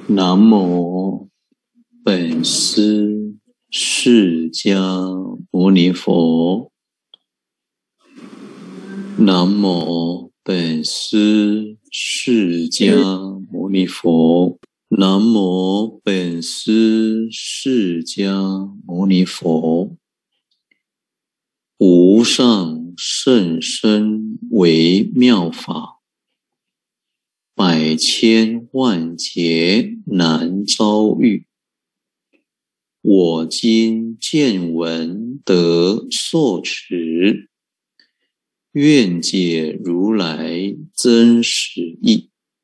南无本师释迦牟尼佛。南无本师释迦牟尼佛。南无本师释迦牟尼佛。无上甚深微妙法，百千万劫难遭遇。我今见闻得受持，愿解如来真实义。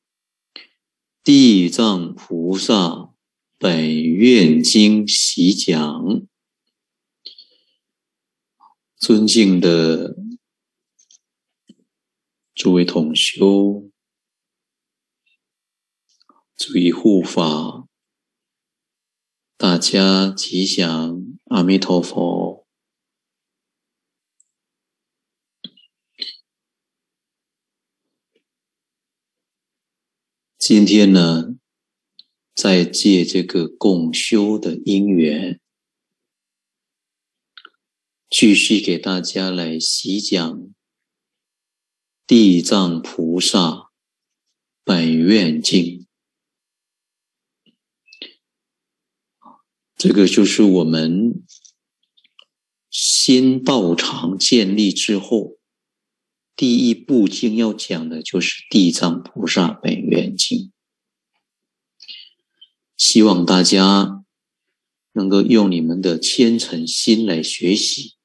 地藏菩萨本愿经习讲。尊敬的诸位同修，诸位护法，大家吉祥，阿弥陀佛。今天呢，再借这个共修的因缘，继续给大家来习讲地藏菩萨本愿经。这个就是我们新道场建立之后，第一部经要讲的就是地藏菩萨本愿经。希望大家能够用你们的虔诚心来学习，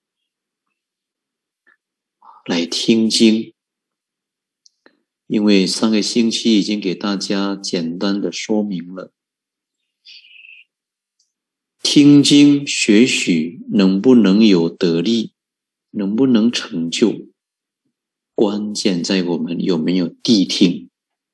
来听经。因为上个星期已经给大家简单的说明了，听经学习能不能有得力，能不能成就，关键在我们有没有谛听。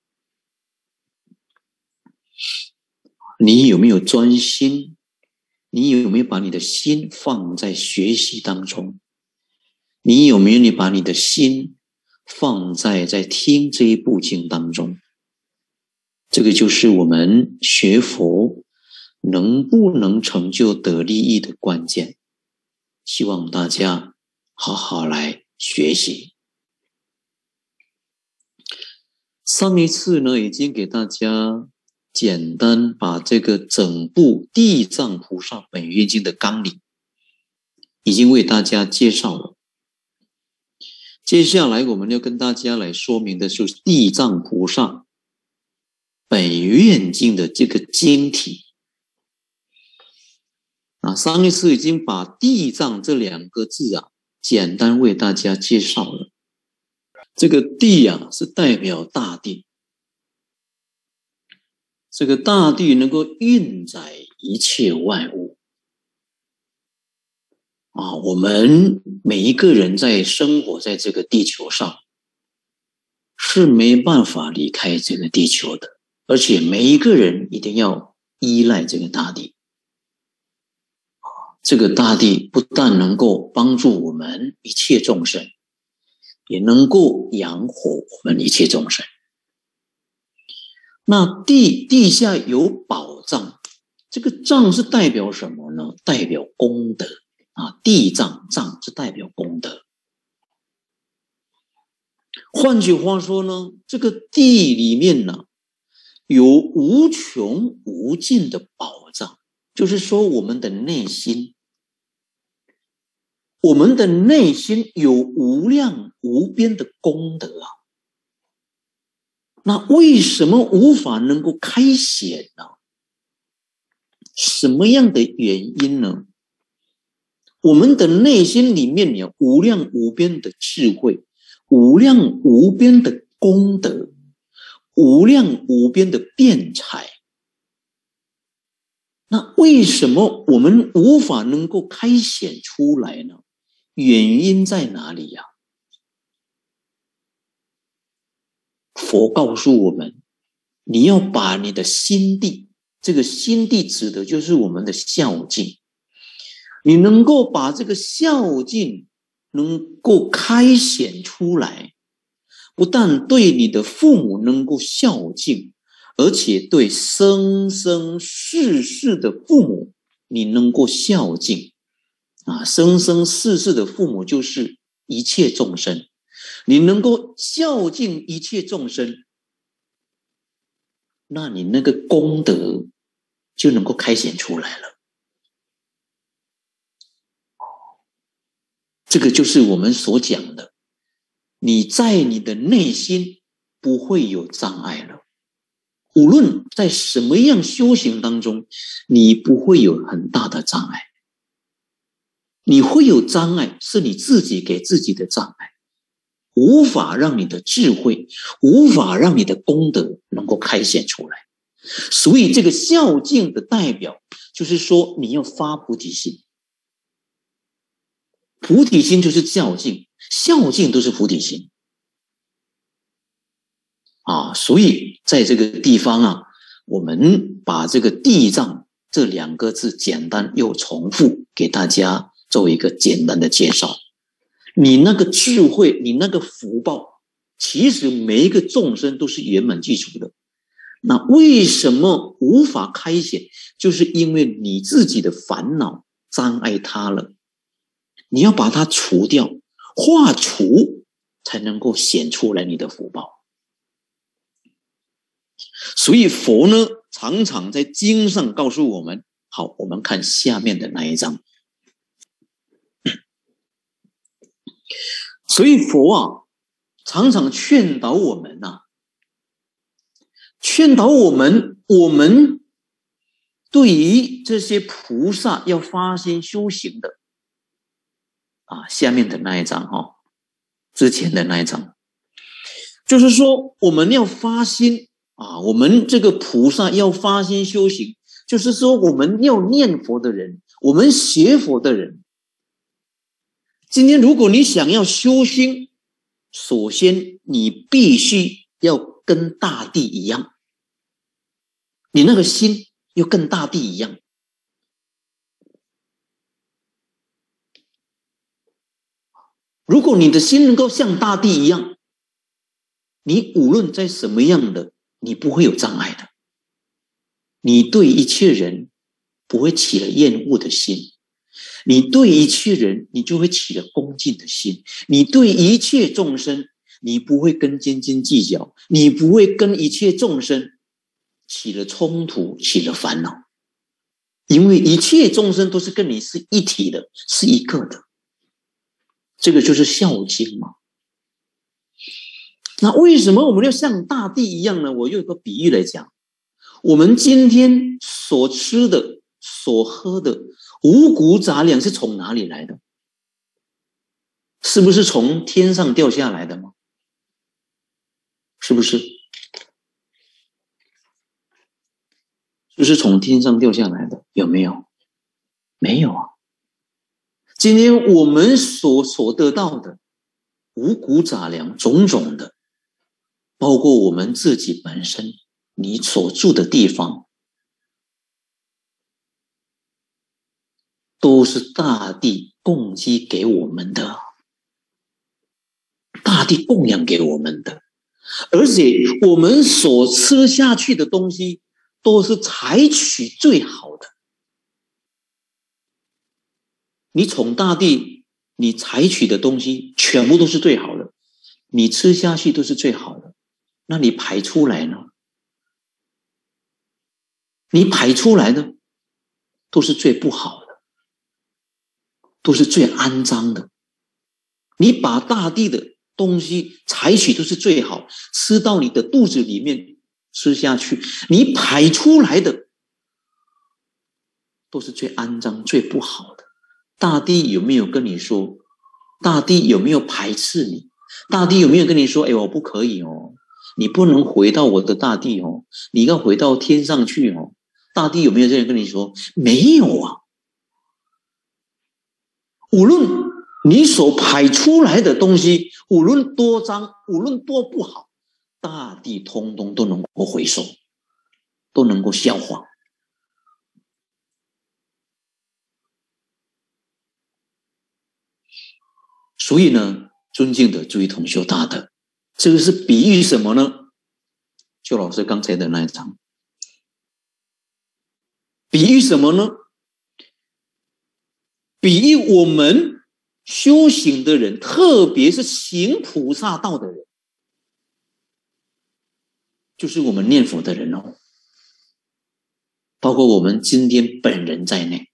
你有没有专心？你有没有把你的心放在学习当中？你有没有把你的心放在听这一部经当中？这个就是我们学佛能不能成就得利益的关键。希望大家好好来学习。上一次呢，已经给大家简单把这个整部地藏菩萨本愿经的纲领已经为大家介绍了。接下来我们要跟大家来说明的就是地藏菩萨本愿经的这个经体。上一次已经把地藏这两个字简单为大家介绍了。这个地是代表大地，这个大地能够运载一切万物。我们每一个人在生活在这个地球上，是没办法离开这个地球的，而且每一个人一定要依赖这个大地。这个大地不但能够帮助我们一切众生，也能够养活我们一切众生。那地下有宝藏，这个藏是代表什么呢？代表功德。地藏是代表功德。换句话说呢，这个地里面有无穷无尽的宝藏，就是说我们的内心有无量无边的功德那为什么无法能够开显呢？什么样的原因呢？我们的内心里面有无量无边的智慧，无量无边的功德，无量无边的辩才。那为什么我们无法能够开显出来呢？原因在哪里呀？佛告诉我们，你要把你的心地，这个心地指的就是我们的孝敬，你能够把这个孝敬能够开显出来，不但对你的父母能够孝敬， 而且对生生世世的父母，你能够孝敬啊！生生世世的父母就是一切众生，你能够孝敬一切众生，那你那个功德就能够开显出来了。这个就是我们所讲的，你在你的内心不会有障碍了。无论在什么样修行当中，你不会有很大的障碍。你会有障碍，是你自己给自己的障碍，无法让你的智慧，无法让你的功德能够开显出来。所以这个孝敬的代表，就是说你要发菩提心。菩提心就是孝敬，孝敬都是菩提心。所以在这个地方啊，我们把这个地藏这2个字简单又重复给大家做一个简单的介绍。你那个智慧，你那个福报，其实每一个众生都是圆满具足的。那为什么无法开显？就是因为你自己的烦恼障碍它了，你要把它除掉，化除，才能够显出来你的福报。所以佛呢，常常在经上告诉我们。好，我们看下面的那一章。所以佛啊，常常劝导我们劝导我们对于这些菩萨要发心修行的下面的那一章之前的那一章，就是说我们要发心我们这个菩萨要发心修行，就是说我们要念佛的人，我们学佛的人，今天如果你想要修心，首先你必须要跟大地一样，你那个心要跟大地一样。如果你的心能够像大地一样，你无论在什么样的，你不会有障碍的。你对一切人不会起了厌恶的心，你对一切人你就会起了恭敬的心，你对一切众生你不会跟斤斤计较，你不会跟一切众生起了冲突，起了烦恼，因为一切众生都是跟你是一体的，是一个的。这个就是孝敬嘛。那为什么我们要像大地一样呢？我用一个比喻来讲，我们今天所吃的所喝的五谷杂粮是从哪里来的？是不是从天上掉下来的吗？是不是？就是从天上掉下来的，有没有？没有啊。今天我们所得到的五谷杂粮种种的，包括我们自己本身，你所住的地方，都是大地供给给我们的，大地供养给我们的。而且我们所吃下去的东西都是采取最好的。你从大地你采取的东西全部都是最好的，你吃下去都是最好的，那你排出来呢？你排出来的都是最不好的，都是最肮脏的。你把大地的东西采取都是最好，吃到你的肚子里面吃下去，你排出来的都是最肮脏最不好的。大地有没有跟你说？大地有没有排斥你？大地有没有跟你说我不可以你不能回到我的大地你要回到天上去大地有没有这样跟你说？没有啊。无论你所排出来的东西无论多脏，无论多不好，大地通通都能够回收，都能够消化。所以呢，尊敬的诸位同修大德，这个是比喻什么呢？ 就老师刚才的那一章，比喻什么呢？比喻我们修行的人，特别是行菩萨道的人，就是我们念佛的人哦，包括我们今天本人在内，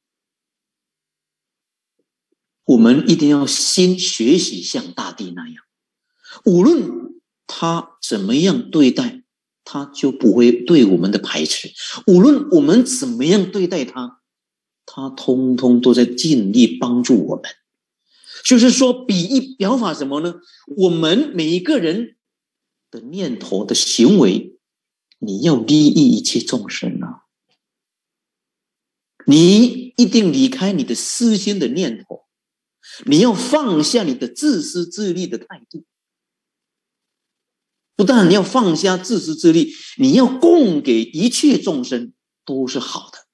我们一定要先学习像大地那样，无论他怎么样对待，他就不会对我们的排斥；无论我们怎么样对待他，他通通都在尽力帮助我们。就是说，比喻表法什么呢？我们每一个人的念头的行为，你要利益一切众生啊！你一定离开你的私心的念头，你要放下你的自私自利的态度。不但你要放下自私自利，你要供给一切众生都是好的。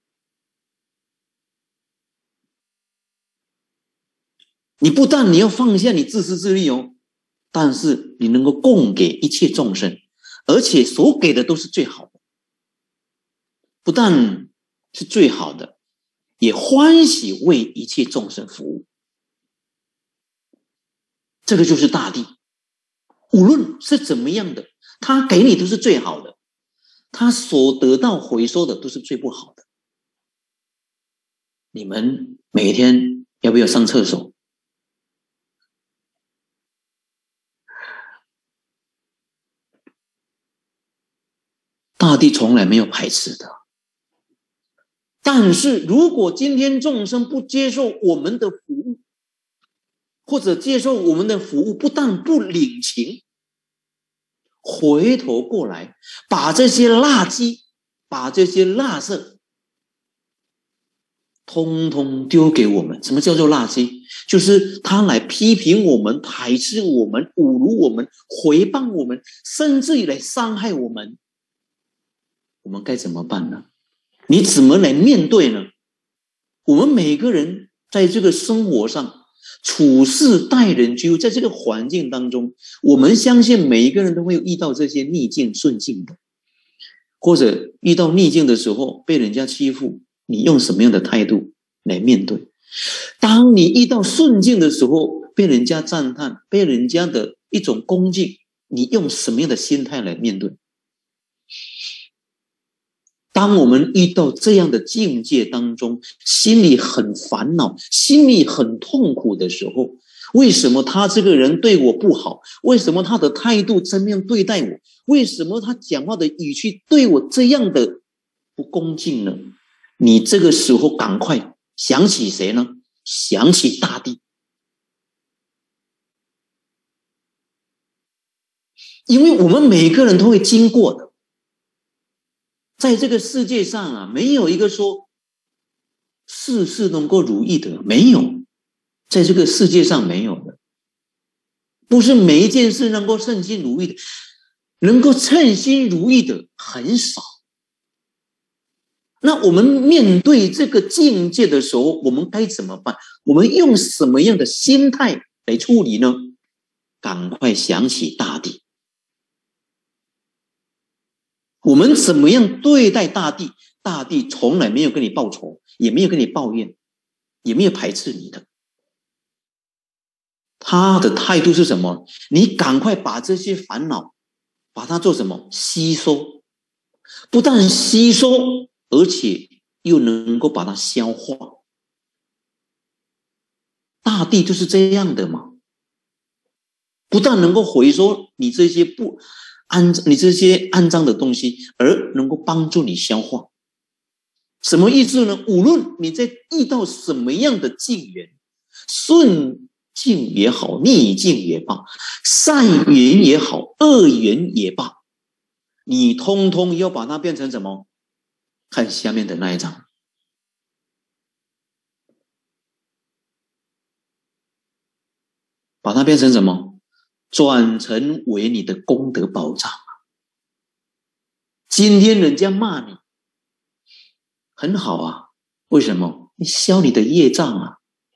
你不但你要放下你自私自利哦，但是你能够供给一切众生，而且所给的都是最好的，不但是最好的，也欢喜为一切众生服务。这个就是大地，无论是怎么样的，他给你都是最好的，他所得到回收的都是最不好的。你们每天要不要上厕所？大地从来没有排斥的。但是如果今天众生不接受我们的服务，或者接受我们的服务不但不领情，回头过来把这些垃圾，把这些垃圾通通丢给我们。什么叫做垃圾？就是他来批评我们，排斥我们，侮辱我们，回谤我们，甚至于来伤害我们，我们该怎么办呢？你怎么来面对呢？我们每个人在这个生活上处事待人接物，在这个环境当中，我们相信每一个人都会遇到这些逆境顺境的，或者遇到逆境的时候被人家欺负，你用什么样的态度来面对？当你遇到顺境的时候，被人家赞叹，被人家的一种恭敬，你用什么样的心态来面对？当我们遇到这样的境界当中，心里很烦恼，心里很痛苦的时候，为什么他这个人对我不好？为什么他的态度这样对待我？为什么他讲话的语气对我这样的不恭敬呢？你这个时候赶快想起谁呢？想起大地。因为我们每个人都会经过的，在这个世界上啊，没有一个说事事能够如意的，没有，在这个世界上没有的，不是每一件事能够称心如意的，能够称心如意的很少。那我们面对这个境界的时候，我们该怎么办？我们用什么样的心态来处理呢？赶快想起大地。我们怎么样对待大地？大地从来没有跟你报仇，也没有跟你抱怨，也没有排斥你的。他的态度是什么？你赶快把这些烦恼，把它做什么？吸收。不但吸收，而且又能够把它消化。大地就是这样的嘛，不但能够回收你这些你这些肮脏的东西，而能够帮助你消化。什么意思呢？无论你在遇到什么样的境缘，顺境也好，逆境也罢，善缘也好，恶缘也罢，你通通要把它变成什么？看下面的那一张，把它变成什么？转成为你的功德宝藏。今天人家骂你很好啊，为什么？你消你的业障啊。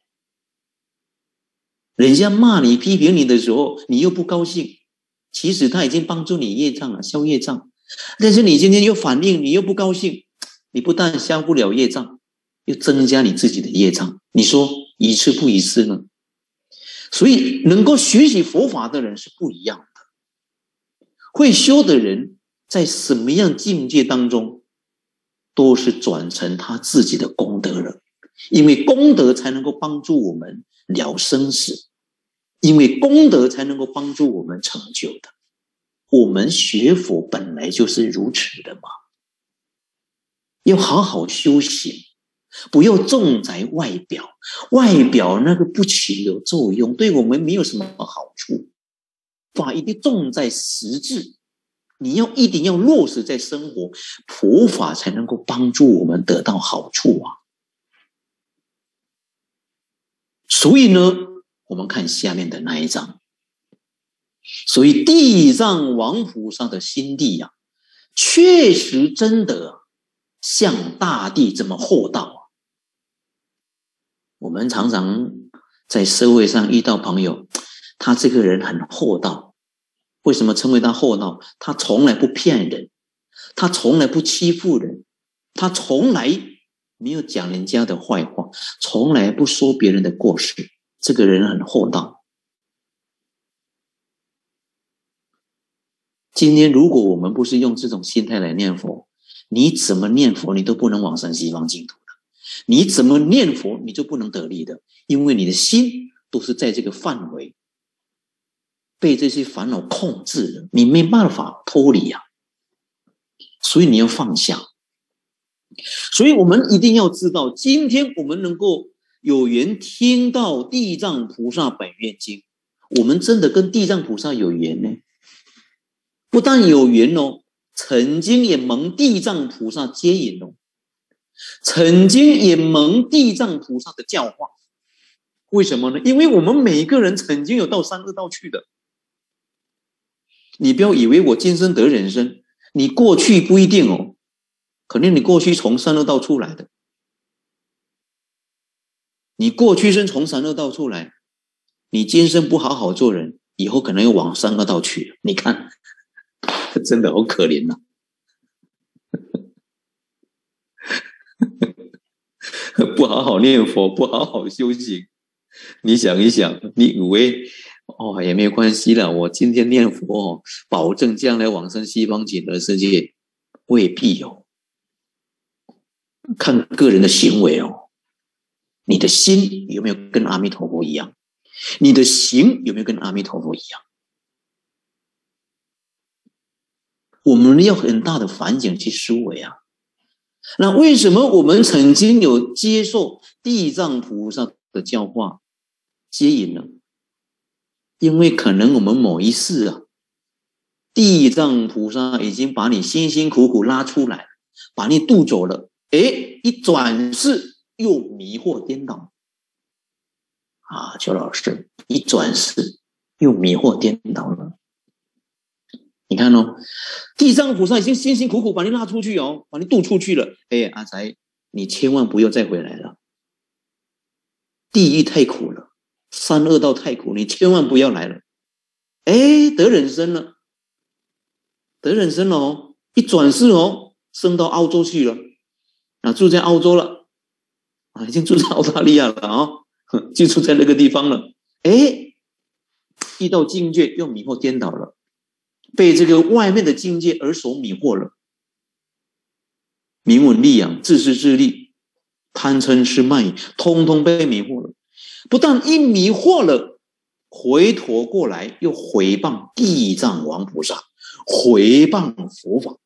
人家骂你批评你的时候，你又不高兴，其实他已经帮助你业障了，消业障， 但是你今天又反应，你又不高兴，你不但消不了业障，又增加你自己的业障，你说一次不一次呢？所以能够学习佛法的人是不一样的，会修的人在什么样境界当中都是转成他自己的功德了，因为功德才能够帮助我们了生死，因为功德才能够帮助我们成就的。我们学佛本来就是如此的嘛，要好好修行，不要重在外表，外表那个不起有作用，对我们没有什么好处。法一定重在实质，你一定要落实在生活，佛法才能够帮助我们得到好处啊。所以呢，我们看下面的那一章，所以地藏王菩萨的心地啊，确实真的像大地这么厚道啊。我们常常在社会上遇到朋友，他这个人很厚道，为什么称为他厚道？他从来不骗人，他从来不欺负人，他从来没有讲人家的坏话，从来不说别人的过失，这个人很厚道。今天如果我们不是用这种心态来念佛，你怎么念佛你都不能往生西方净土的，你怎么念佛你就不能得力的，因为你的心都是在这个范围被这些烦恼控制了，你没办法脱离啊，所以你要放下。所以我们一定要知道，今天我们能够有缘听到地藏菩萨本愿经，我们真的跟地藏菩萨有缘呢。不但有缘哦，曾经也蒙地藏菩萨接引哦，曾经也蒙地藏菩萨的教化。为什么呢？因为我们每一个人曾经有到三恶道去的。你不要以为我今生得人生，你过去不一定哦，可能你过去从三恶道出来的，你过去是从三恶道出来，你今生不好好做人，以后可能又往三恶道去。你看真的好可怜呐、不好好念佛，不好好修行，你想一想，你以为也没有关系了，我今天念佛保证将来往生西方极乐世界，未必哦。看个人的行为哦，你的心有没有跟阿弥陀佛一样？你的行有没有跟阿弥陀佛一样？我们要很大的反省去思维啊。那为什么我们曾经有接受地藏菩萨的教化接引呢？因为可能我们某一世啊，地藏菩萨已经把你辛辛苦苦拉出来，把你渡走了，一转世又迷惑颠倒啊！邱老师，一转世又迷惑颠倒了。你看哦，地藏菩萨已经辛辛苦苦把你拉出去哦，把你渡出去了。阿才，你千万不要再回来了。地狱太苦了，三恶道太苦，你千万不要来了。得人生了，得人生了哦，一转世哦，升到澳洲去了，住在澳洲了，已经住在澳大利亚了啊，就住在那个地方了。遇到境界又迷惑颠倒了。被这个外面的境界而所迷惑了，名闻利养、自私自利、贪嗔痴慢疑，通通被迷惑了。不但一迷惑了，回头过来又毁谤地藏王菩萨，毁谤佛法。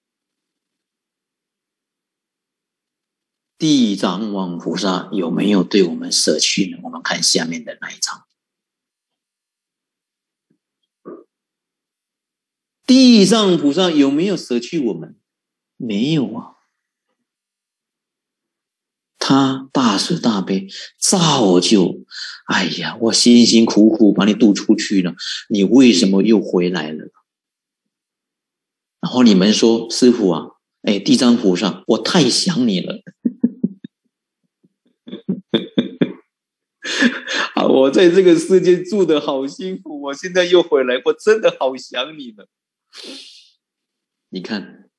地藏王菩萨有没有对我们舍去呢？我们看下面的那一章。地藏菩萨有没有舍去我们？没有啊。他大慈大悲，早就，我辛辛苦苦把你渡出去了，你为什么又回来了？然后你们说，师父啊，地藏菩萨，我太想你了。我在这个世界住得好辛苦，我现在又回来，我真的好想你了。你看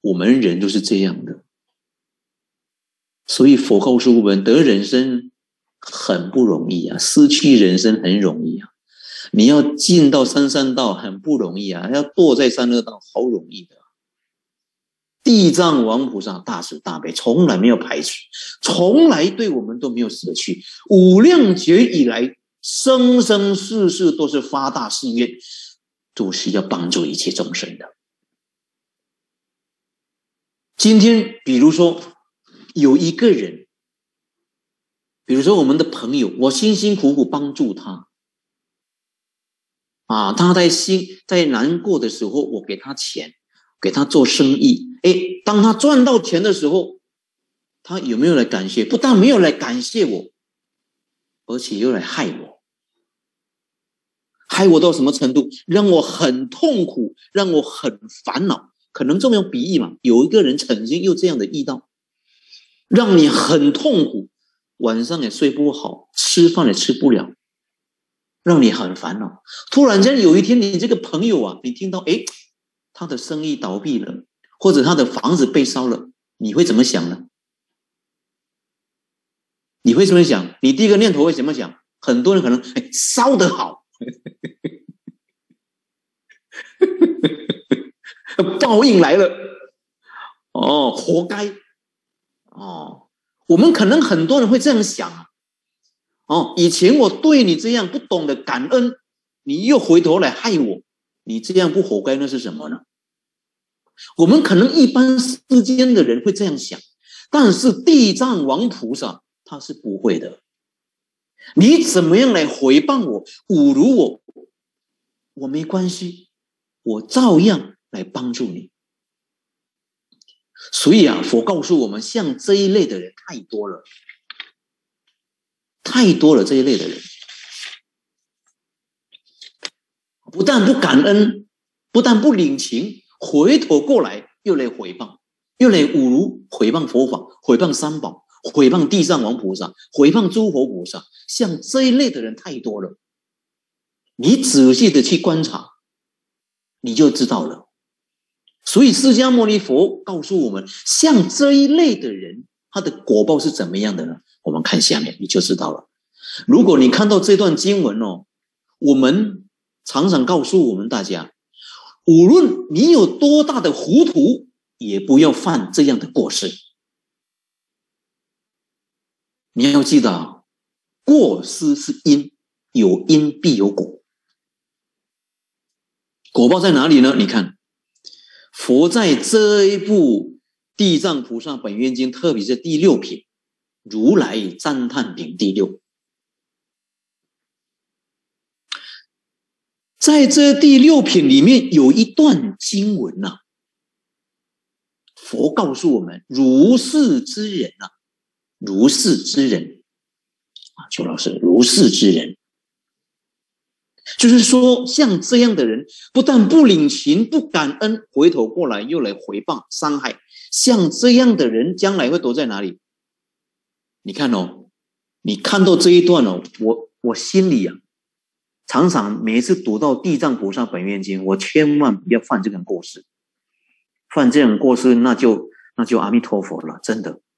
我们人都是这样的。所以佛告诉我们，得人生很不容易啊，失去人生很容易啊。你要进到三善道很不容易啊，要堕在三恶道好容易的。地藏王菩萨大慈大悲，从来没有排斥，从来对我们都没有舍弃。无量劫以来，生生世世都是发大誓愿，都是要帮助一切众生的。今天比如说有一个人，比如说我们的朋友，我辛辛苦苦帮助他啊，他在难过的时候，我给他钱，给他做生意。当他赚到钱的时候，他有没有来感谢？不但没有来感谢我，而且又来害我。害我到什么程度？让我很痛苦，让我很烦恼。可能这么用比喻嘛，有一个人曾经有这样的遇到，让你很痛苦，晚上也睡不好，吃饭也吃不了，让你很烦恼。突然间有一天，你这个朋友啊，你听到他的生意倒闭了，或者他的房子被烧了，你会怎么想呢？你会怎么想？你第一个念头会怎么想？很多人可能烧得好报应来了活该我们可能很多人会这样想以前我对你这样不懂得感恩，你又回头来害我，你这样不活该，那是什么呢？我们可能一般世间的人会这样想，但是地藏王菩萨他是不会的。你怎么样来回谤我，侮辱我没关系，我照样来帮助你。所以佛告诉我们，像这一类的人太多了，太多了。这一类的人不但不感恩，不但不领情，回头过来又来毁谤，又来侮辱，毁谤佛法，毁谤三宝，毁谤地藏王菩萨，毁谤诸佛菩萨。像这一类的人太多了，你仔细的去观察，你就知道了。所以释迦牟尼佛告诉我们，像这一类的人，他的果报是怎么样的呢？我们看下面你就知道了。如果你看到这段经文我们常常告诉我们大家，无论你有多大的糊涂，也不要犯这样的过失。你要记得过失是因，有因必有果。果报在哪里呢？你看佛在这一部《地藏菩萨本愿经》，特别是第6品如来赞叹品第6，在这第6品里面有一段经文佛告诉我们，如是之人如是之人邱老师，如是之人就是说，像这样的人，不但不领情、不感恩，回头过来又来回谤、伤害，像这样的人将来会躲在哪里？你看你看到这一段我心里常常每一次读到《地藏菩萨本愿经》，我千万不要犯这种过失，犯这种过失那就阿弥陀佛了，真的。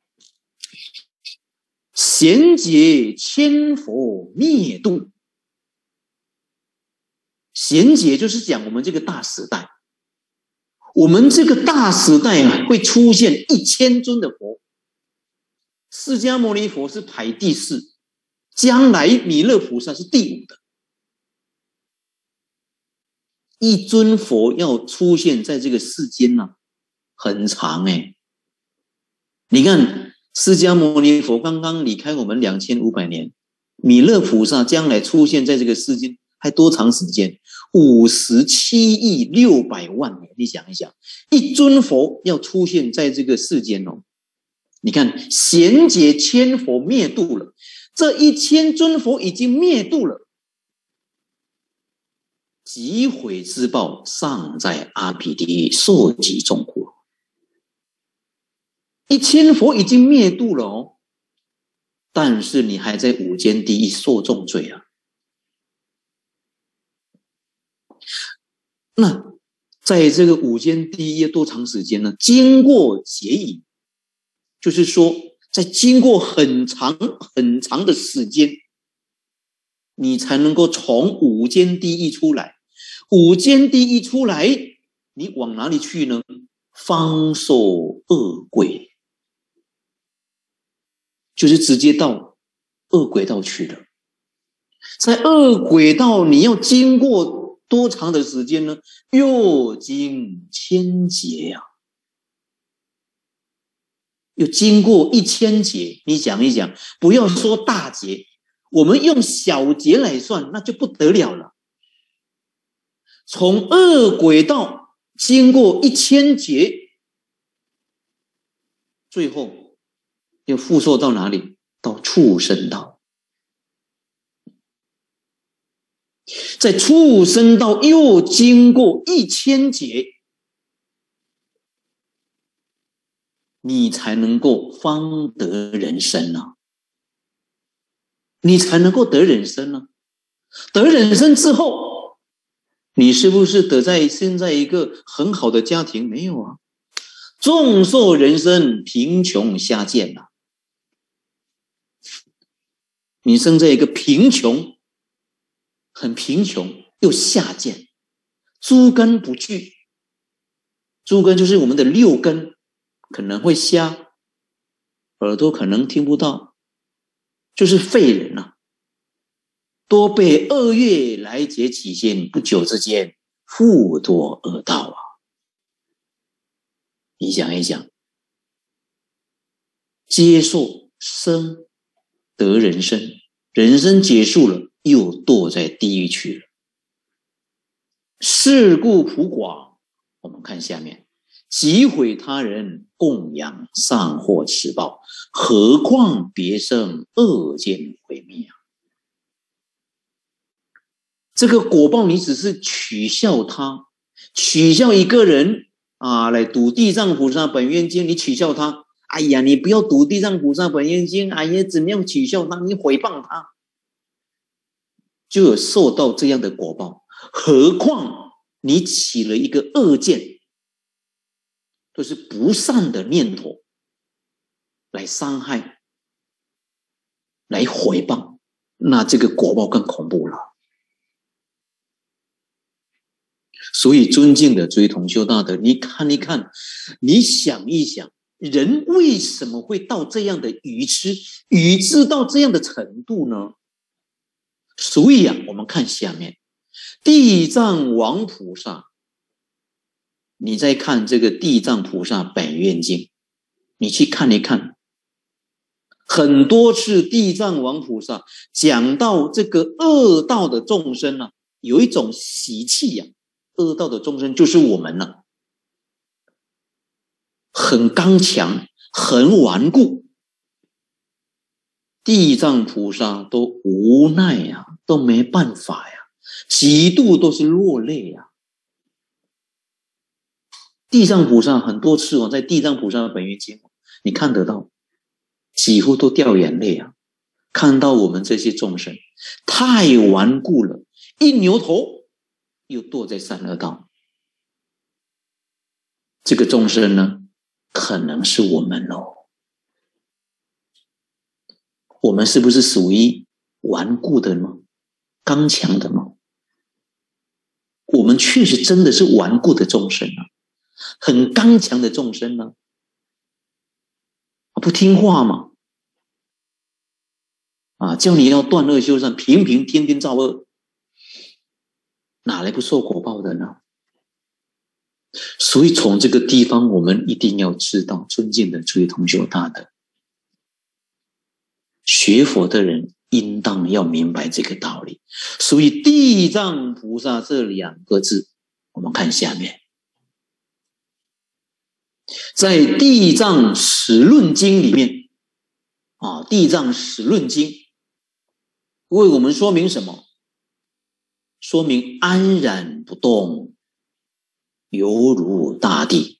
贤劫千佛灭度，贤劫就是讲我们这个大时代，我们这个大时代会出现1000尊的佛，释迦牟尼佛是排第4，将来弥勒菩萨是第5的。一尊佛要出现在这个世间很长你看释迦牟尼佛刚刚离开我们2500年，弥勒菩萨将来出现在这个世间还多长时间？57亿600万年。你想一想，一尊佛要出现在这个世间你看贤劫千佛灭度了，这1000尊佛已经灭度了，极悔之报尚在阿毗地狱受极众苦。1000佛已经灭度了但是你还在无间地狱受重罪那在这个五间地狱多长时间呢？经过劫矣，就是说在经过很长很长的时间，你才能够从五间地狱出来。五间地狱出来，你往哪里去呢？方受恶鬼，就是直接到恶鬼道去了。在恶鬼道，你要经过多长的时间呢？又经千劫呀，又经过1000劫。你想一想，不要说大劫，我们用小劫来算，那就不得了了。从恶鬼道经过1000劫，最后又复受到哪里？到畜生道。在畜生道又经过1000劫，你才能够方得人生啊！你才能够得人生啊！得人生之后，你是不是得在现在一个很好的家庭？没有啊，众受人生，贫穷下贱啊！你生在一个贫穷。很贫穷又下贱，诸根不具。诸根就是我们的6根，可能会瞎，耳朵可能听不到，就是废人啊，多被恶业来劫起先，不久之间复堕恶道啊！你想一想，接受生得人生，人生结束了，又堕在地狱去了。是故普广，我们看下面，击毁他人，供养善获此报，何况别生恶见毁灭啊！这个果报你只是取笑他，取笑一个人啊，来读地藏菩萨本愿经，你取笑他，哎呀，你不要读地藏菩萨本愿经，哎呀，怎么样取笑他？你诽谤他，就有受到这样的果报。何况你起了一个恶见，都是不善的念头，来伤害，来诽谤，那这个果报更恐怖了。所以尊敬的诸位同修大德，你看一看，你想一想，人为什么会到这样的愚痴到这样的程度呢？所以啊，我们看下面，地藏王菩萨，你再看这个地藏菩萨本愿经，你去看一看，很多次地藏王菩萨讲到这个恶道的众生啊，有一种习气啊，恶道的众生就是我们啊，很刚强，很顽固，地藏菩萨都无奈呀，都没办法呀，几度都是落泪呀。地藏菩萨很多次在地藏菩萨的本愿经，你看得到，几乎都掉眼泪啊！看到我们这些众生太顽固了，一扭头又堕在善恶道。这个众生呢，可能是我们咯。我们是不是属于顽固的吗？刚强的吗？我们确实真的是顽固的众生啊，很刚强的众生呢，不听话嘛，叫你要断恶修善，天天造恶，哪来不受果报的呢？所以从这个地方，我们一定要知道，尊敬的诸位同修大德，学佛的人应当要明白这个道理。所以地藏菩萨这2个字，我们看下面，在地藏十论经里面地藏十论经为我们说明什么？说明安然不动，犹如大地，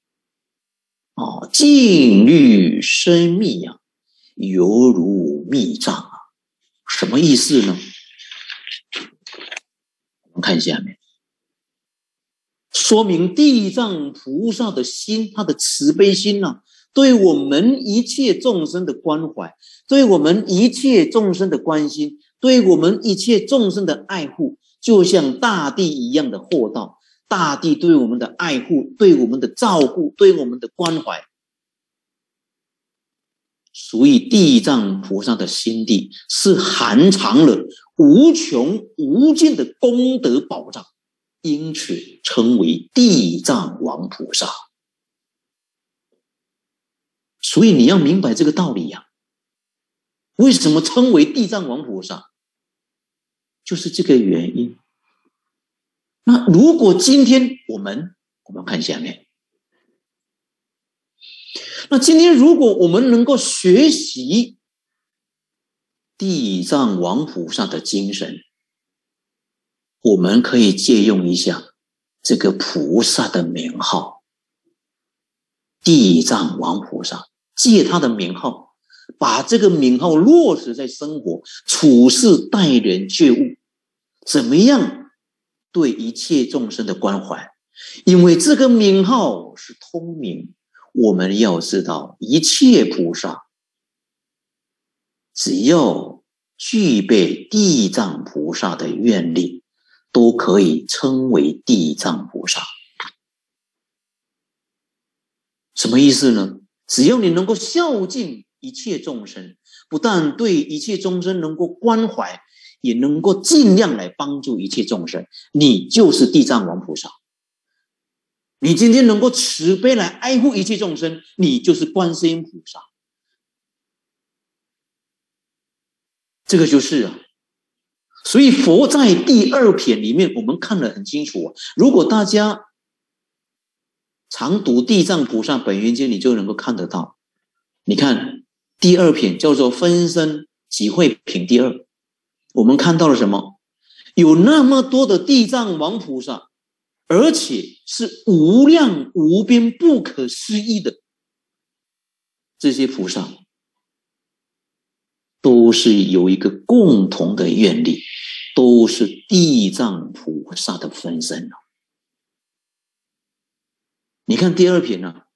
静虑深密啊，犹如密藏啊。什么意思呢？我们看下面， 说明地藏菩萨的心，他的慈悲心啊，对我们一切众生的关怀，对我们一切众生的关心，对我们一切众生的爱护，就像大地一样的厚道。大地对我们的爱护，对我们的照顾，对我们的关怀，所以地藏菩萨的心地是含藏了无穷无尽的功德宝藏，因此称为地藏王菩萨。所以你要明白这个道理呀。为什么称为地藏王菩萨？就是这个原因。那如果今天我们看下面，那今天如果我们能够学习地藏王菩萨的精神，我们可以借用一下这个菩萨的名号，地藏王菩萨，借他的名号，把这个名号落实在生活、处事、待人接物，怎么样对一切众生的关怀。因为这个名号是通名，我们要知道一切菩萨只要具备地藏菩萨的愿力，都可以称为地藏菩萨。什么意思呢？只要你能够孝敬一切众生，不但对一切众生能够关怀，也能够尽量来帮助一切众生，你就是地藏王菩萨。你今天能够慈悲来爱护一切众生，你就是观世音菩萨。这个就是啊。所以佛在第二品里面我们看得很清楚啊。如果大家常读地藏菩萨本愿经，你就能够看得到。你看第二品叫做分身集会品第二，我们看到了什么？有那么多的地藏王菩萨，而且是无量无边不可思议的这些菩萨，都是有一个共同的愿力，都是地藏菩萨的分身。你看第二品啊，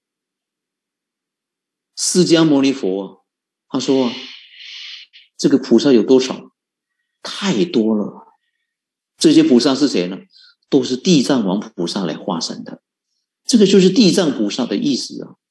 释迦牟尼佛他说这个菩萨有多少？太多了。这些菩萨是谁呢？都是地藏王菩萨来化身的。这个就是地藏菩萨的意思啊。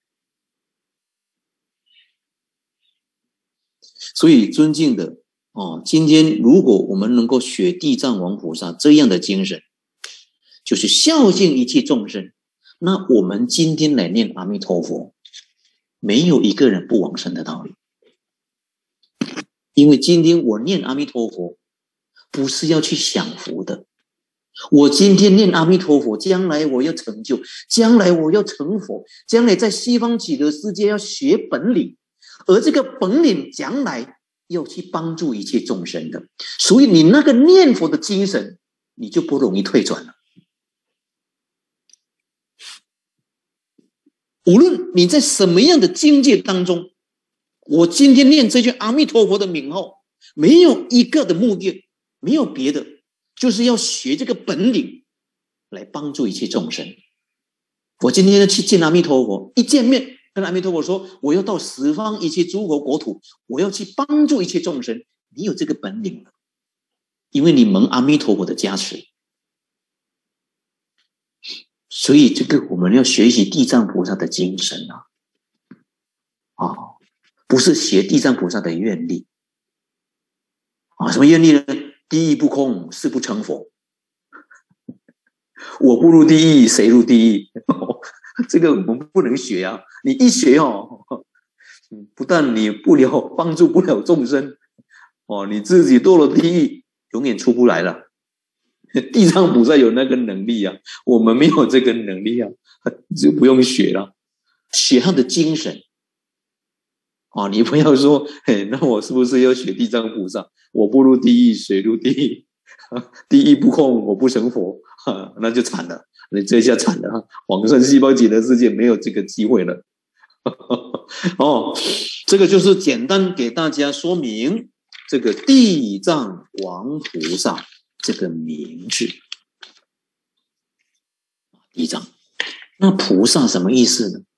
所以尊敬的今天如果我们能够学地藏王菩萨这样的精神，就是孝敬一切众生，那我们今天来念阿弥陀佛，没有一个人不往生的道理。因为今天我念阿弥陀佛不是要去享福的，我今天念阿弥陀佛，将来我要成就，将来我要成佛，将来在西方极乐世界要学本领，而这个本领将来要去帮助一切众生的。所以你那个念佛的精神，你就不容易退转了。无论你在什么样的境界当中，我今天念这句阿弥陀佛的名号，没有一个的目的，没有别的，就是要学这个本领来帮助一切众生。我今天去见阿弥陀佛，一见面跟阿弥陀佛说，我要到十方一切诸佛国土，我要去帮助一切众生，你有这个本领了，因为你蒙阿弥陀佛的加持。所以这个我们要学习地藏菩萨的精神不是学地藏菩萨的愿力什么愿力呢？地狱不空，誓不成佛。我不入地狱，谁入地狱？这个我们不能学啊！你一学不但你帮助不了众生你自己堕了地狱，永远出不来了。地藏菩萨有那个能力啊，我们没有这个能力啊，就不用学了。学他的精神你不要说那我是不是要学地藏菩萨？我不入地狱，谁入地狱？地狱不空，我不成佛，那就惨了，你这下惨了，往生西方极乐世界没有这个机会了。这个就是简单给大家说明这个地藏王菩萨这个名字。 第一章。那菩萨什么意思呢？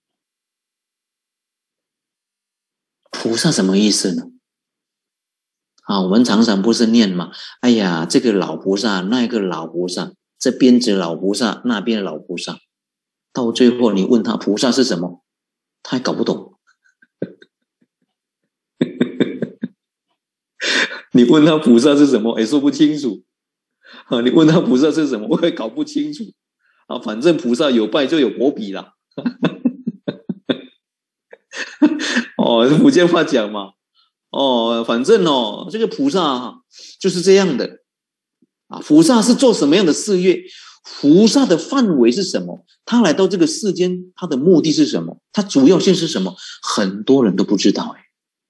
菩萨什么意思呢？我们常常不是念嘛，哎呀，这个老菩萨，那个老菩萨，这边是老菩萨，那边老菩萨，到最后你问他菩萨是什么，他还搞不懂。你问他菩萨是什么，也说不清楚。你问他菩萨是什么，我也搞不清楚。反正菩萨有拜就有薄比啦。福建话讲嘛。反正这个菩萨就是这样的。菩萨是做什么样的事业？菩萨的范围是什么？他来到这个世间，他的目的是什么？他主要性是什么？很多人都不知道。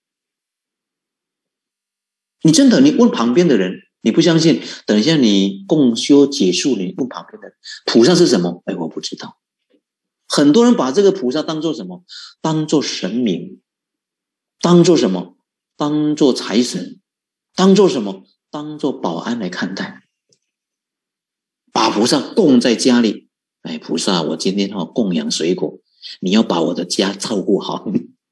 你真的，你问旁边的人，你不相信，等一下你共修结束，你问旁边的人，菩萨是什么？我不知道。很多人把这个菩萨当作什么？当作神明，当作什么？当作财神，当作什么？当作保安来看待。把菩萨供在家里，菩萨，我今天供养水果，你要把我的家照顾好。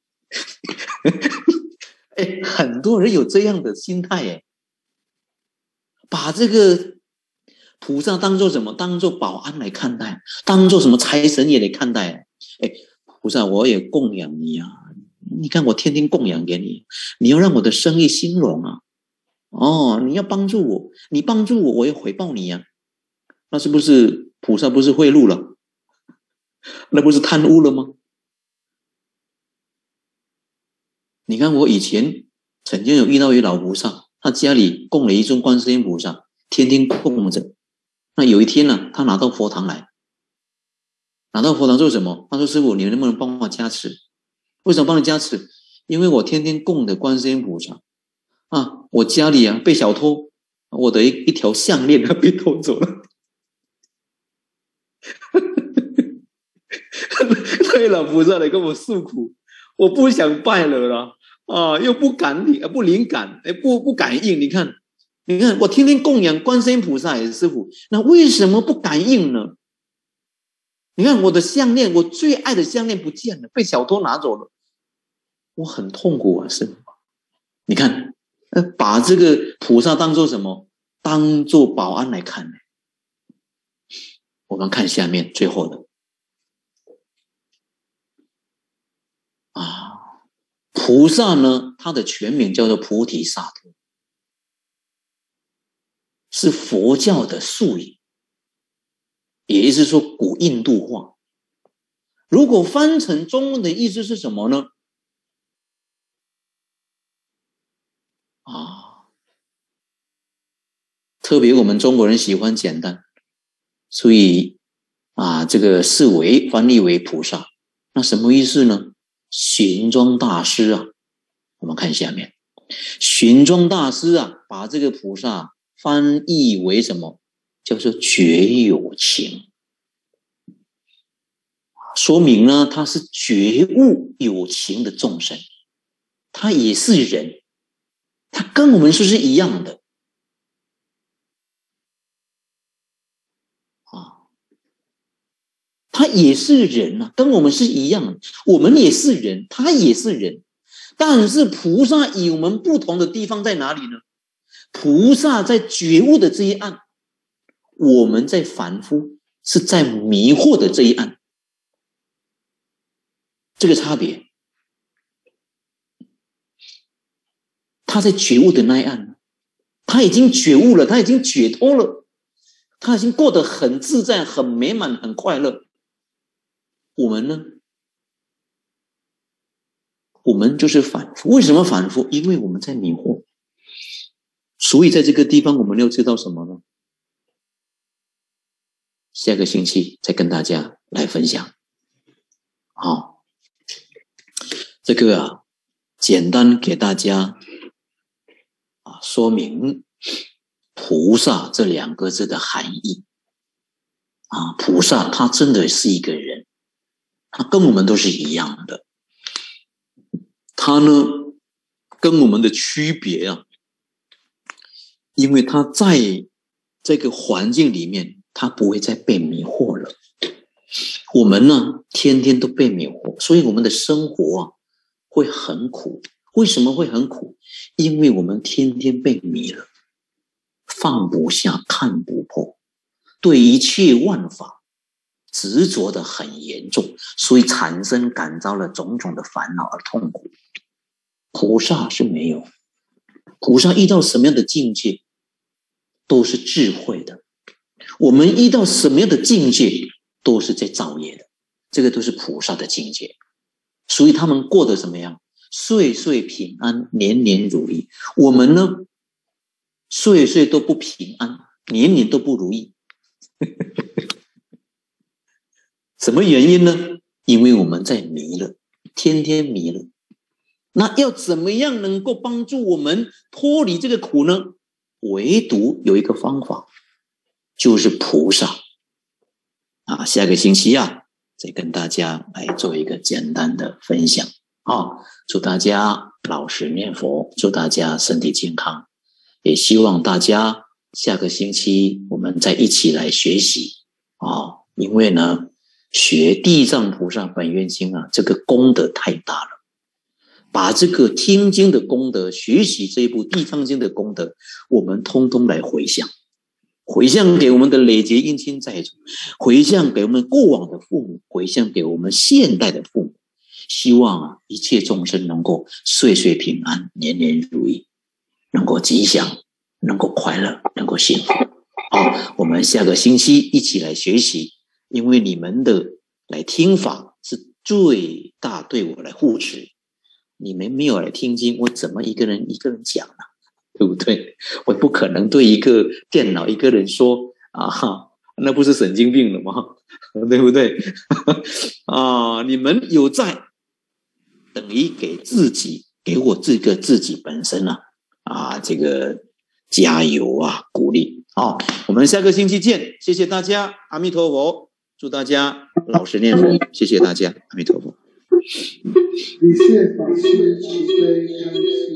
很多人有这样的心态，把这个菩萨当作什么？当作保安来看待，当作什么财神爷来看待。菩萨，我也供养你啊，你看我天天供养给你，你要让我的生意兴隆啊。你要帮助我，你帮助我，我要回报你啊。那是不是菩萨不是贿赂了？那不是贪污了吗？你看我以前曾经有遇到一老菩萨，他家里供了一尊观世音菩萨，天天供着。那有一天呢，他拿到佛堂来，拿到佛堂做什么？他说：“师父，你能不能帮我加持？”为什么帮你加持？因为我天天供的观世音菩萨我家里被小偷，我的一条项链被偷走了。对了，菩萨来跟我诉苦，我不想拜了啦。又不敢领，不灵感，不感应。你看，我天天供养观世音菩萨也是师父，那为什么不感应呢？你看我的项链，我最爱的项链不见了，被小偷拿走了，我很痛苦啊，师父。你看，把这个菩萨当作什么？当作保安来看。我们看下面最后的菩萨呢，他的全名叫做菩提萨埵，是佛教的术语，也就是说古印度话。如果翻成中文的意思是什么呢？特别我们中国人喜欢简单，所以这个视为翻译为菩萨。那什么意思呢？玄奘大师我们看下面，玄奘大师把这个菩萨翻译为什么？叫做觉有情，说明呢他是觉悟有情的众生，他也是人，他跟我们是一样的他也是人跟我们是一样的，我们也是人，他也是人。但是菩萨与我们不同的地方在哪里呢？菩萨在觉悟的这一岸，我们在凡夫是在迷惑的这一岸，这个差别。他在觉悟的那一岸，他已经觉悟了，他已经解脱了，他已经过得很自在、很美满、很快乐。我们呢？我们就是反复。为什么反复？因为我们在迷惑。所以在这个地方我们要知道什么呢？下个星期再跟大家来分享。这个简单给大家说明菩萨这两个字的含义。菩萨他真的是一个人，他跟我们都是一样的。他呢跟我们的区别因为他在这个环境里面他不会再被迷惑了。我们呢，天天都被迷惑，所以我们的生活啊会很苦。为什么会很苦？因为我们天天被迷了，放不下，看不破，对一切万法执着的很严重，所以产生感召了种种的烦恼而痛苦。菩萨是没有，菩萨遇到什么样的境界都是智慧的，我们遇到什么样的境界都是在造业的，这个都是菩萨的境界。所以他们过得怎么样？岁岁平安，年年如意。我们呢，岁岁都不平安，年年都不如意。什么原因呢？因为我们在迷了，天天迷了。那要怎么样能够帮助我们脱离这个苦呢？唯独有一个方法，就是菩萨。下个星期再跟大家来做一个简单的分享。祝大家老实念佛，祝大家身体健康，也希望大家下个星期我们再一起来学习因为呢，学地藏菩萨本愿经这个功德太大了。把这个听经的功德，学习这一部地藏经的功德，我们通通来回向，回向给我们的累劫冤亲债主，回向给我们过往的父母，回向给我们现代的父母。希望一切众生能够岁岁平安，年年如意，能够吉祥，能够快乐，能够幸福。我们下个星期一起来学习，因为你们的来听法是最大对我来护持。你们没有来听经，我怎么一个人讲呢？对不对？我不可能对一个电脑一个人说那不是神经病了吗？对不对？你们有在，等于给自己，给我这个自己本身这个加油鼓励。我们下个星期见，谢谢大家，阿弥陀佛，祝大家老实念佛，谢谢大家，阿弥陀佛。 一切法师慈悲开示。